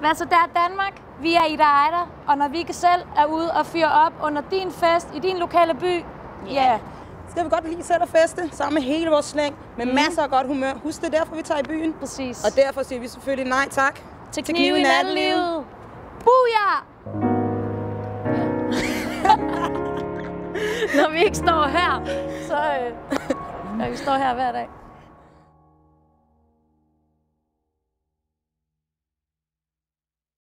Hvad så der, Danmark? Vi er Ida Ejder, og når vi ikke selv er ude og fyre op under din fest i din lokale by, ja. Skal vi godt lige selv at feste sammen med hele vores slæng, med masser af godt humør. Husk, det er derfor, vi tager i byen. Præcis. Og derfor siger vi selvfølgelig nej tak til kniv i nattelivet. Booyah! Ja. Når vi ikke står her, så vi står her hver dag.